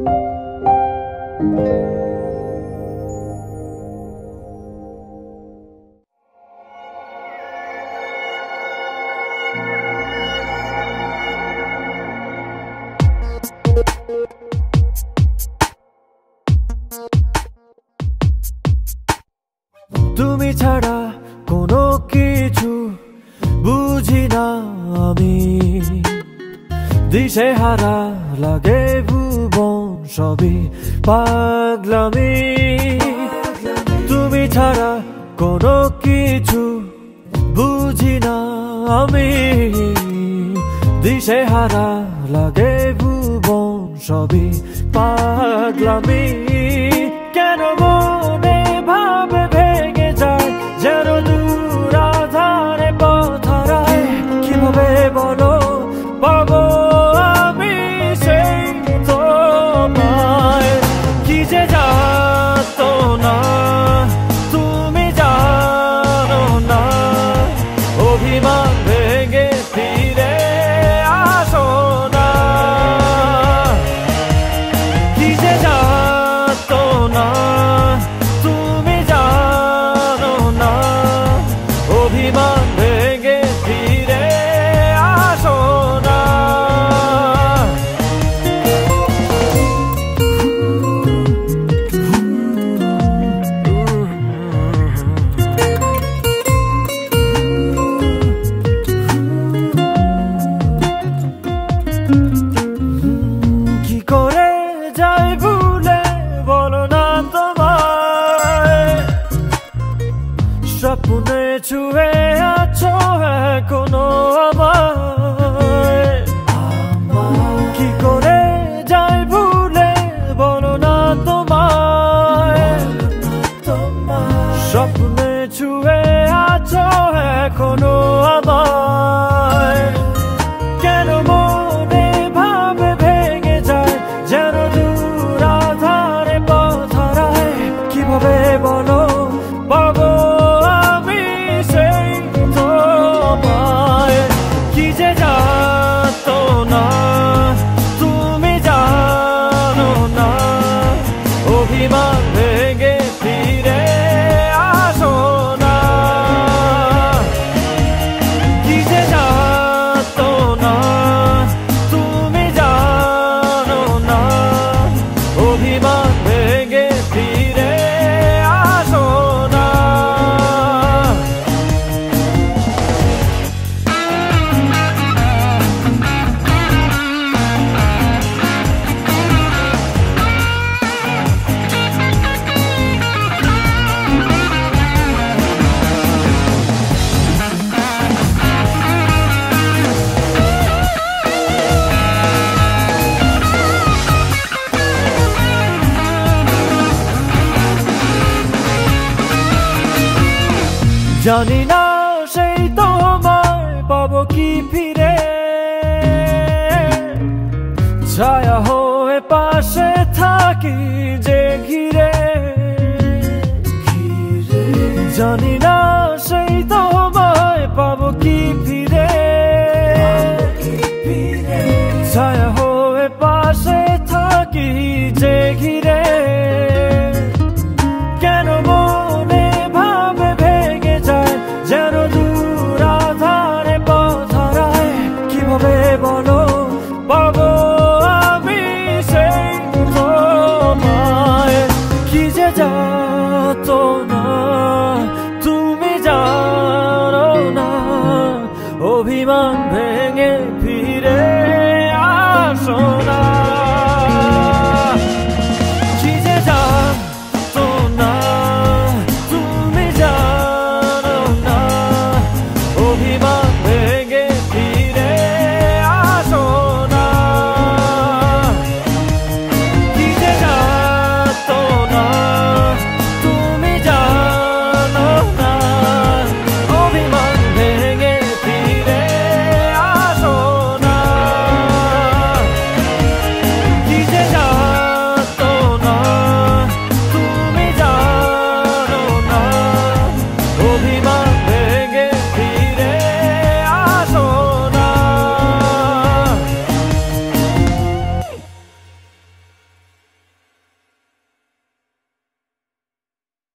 তুমি ছাড়া কোনো কিছু বুঝি না আমি, দিশে হারা লাগে ভুবন সবই পাগলামি। তুমি ছাড়া কোনো কিছু বুঝি না আমি, দিশে হারা লাগে ভুবন সবই পাগলামি। কেন মনে ভাবে ভেঙে যায় যেন দূর আধারে পথ হারায়, কিভাবে বলো পাবো আমি সেই তোমায়। কি যে জানতো না তুমি জানো না, অভিমান ভেঙে ফিরে আসো না। কি যে জানতো না তুমি জানো না, অভিমান ভেঙে ফিরে আসো না। কি করে যাই ভুলে বলো না তোমায়, স্বপ্নে ছুঁয়ে আছো এখনো আমায়। কি করে যাই ভুলে বলো না তোমায়, স্বপ্নে ছুঁয়ে আছো এখনো আমায়। কেন মনে ভাবে ভেঙে যায় যেন দূর আধারে পথ হারায়, কিভাবে বলো পাবো আমি সেই তোমায়। কি যে জানতো না তুমি জানো না, অভিমান ভেঙে ফিরে আসো না। কি যে জানতো না তুমি জানো না, অভিমান ভেঙে ফিরে আসো না। জানি না সেই তোমায় পাবো কি ফিরে, ছায়া হয়ে পাশে থাকি যে